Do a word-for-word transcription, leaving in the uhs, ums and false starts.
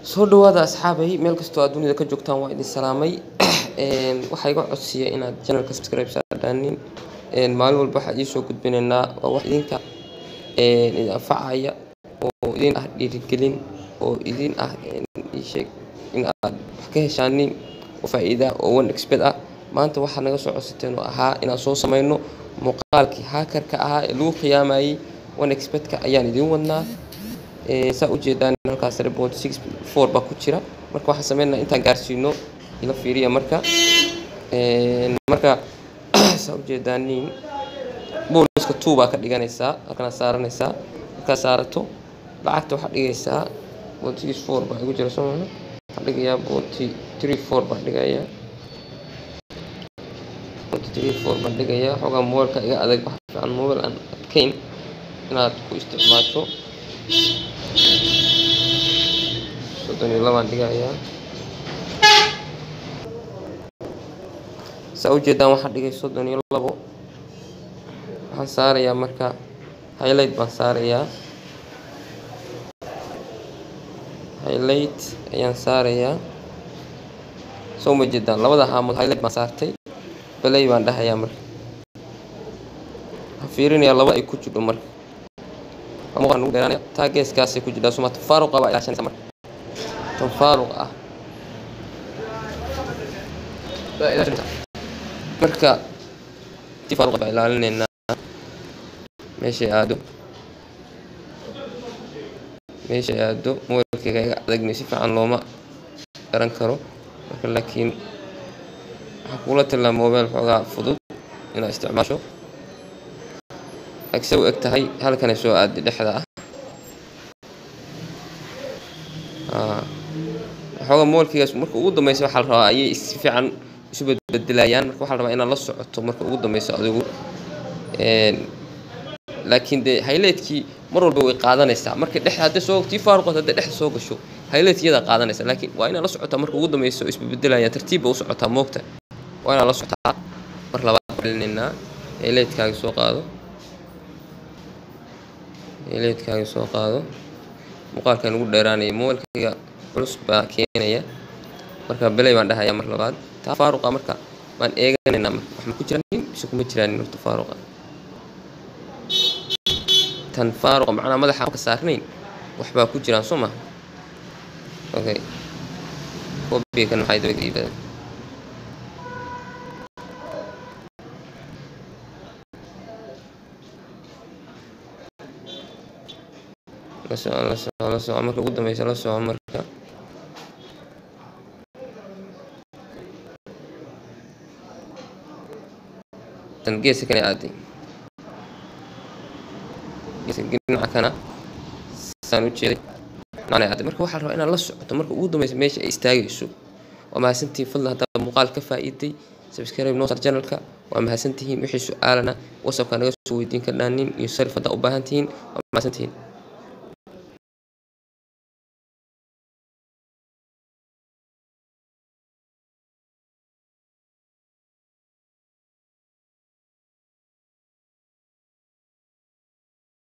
soo dhawaada asxaabay meel kastoo aad dunida ka joogtaan waa idin salaamay een waxa iga codsiya inaad channelka subscribe saartaan een maalin walba waxa idin soo gudbinaynaa waa wax idinka een idin anfacaya oo idin ah dhiirigelin oo idin ah in sheeg in aad wax ka heshaanin oo faa'iido oo one expert ah maanta waxa naga soo codsateen oo ahaa inaan soo sameeyno muuqaalkii hackerka ahaa ee lagu qiyaamayay one expert ka ayaan idin wadnaa ee saa u jeedaan halkaas report six four ba ku jira marka waxa sameeynaa intaan gaarsiino ila fiiriya marka ee marka saa u jeedaan booliska two ba ka dhiganaysaa halkan saaranaysaa marka saarato lacagta waxa dhigaysaa report six four ba ugu jira Soomaaliya waxa dhigayaa report three four ba dhigayaa report three four ba dhigayaa xogaa moolka iga adag wax aan mool aan adkeyn inaad ku isticmaasho soddon iyo laba dhigayaa saa u jeedaan waxa dhigay soddon iyo laba waxaan saarayaa marka highlight baan saarayaa highlight ayaan saarayaa soo ma jeedaan labada haamood highlight baan saartay play baan dhahayaa marka fiirinayaa laba ay ku jiro marka waxaan ugu dheeraanaya taageeskaas ay ku jirtaa Soomaaliya faaruq ah ilaa shan marka tan faaruq ah marka ti faaruq baa ilaalinayna meesha aado meesha aado moolkayga iga adagna si fiican looma garan karo marka laakiin waxa kula talaa mobile xogaa fudud inaad isticmaasho aksoo eg tahay halkan soo aad dhexda ah ah xogaa moolkigaas marka ugu dambeysay waxa la rabaa ayay si fiican isu beddelayaan marka waxa la rabaa inaad la socoto marka ugu dambeysay adigu een laakiin de highlight-kii mar walba way qaadanaysaa marka dhexda hadda soo tii faaruqada hadda dhexda soo gasho highlight-yada qaadanaysaa laakiin waa inaad la socotaa marka ugu dambeysay isku beddelayaan tartiib u socotaa moogta waa inaad la socotaa mar labaad celinayna highlight-kaaga soo qaado highlight-kaaga soo qaado muuqaalkan ugu dheeraanay moolkayga culus baa keenaya marka play baan dhahayaa mar labaad taa faaruqa marka waan eeganaynaa marka wax ma ku jiraan mise kuma jiraan horta faaruqa tan faaruqa macna madaxa ka saarnayn waxba ku jiraan soo ma okay copy kan waxay daba iibada la soo la soo la soo marka ugu dambeysay la soo marka tan gees kan aadi gees ginaca kana saan u jeeday macna aadi marka waxa la rabaa inaad la socoto marka ugu dambeysay meesha ay istaagayso waa mahadsantiin fadlan hadda muuqaal ka faa'iiday subscribe noo sar channelka waa mahadsantiin wixii su'aalana WhatsApp ka naga soo weydiin karnaanin iyo sarif hadda u baahan tihiin waa mahadsantiin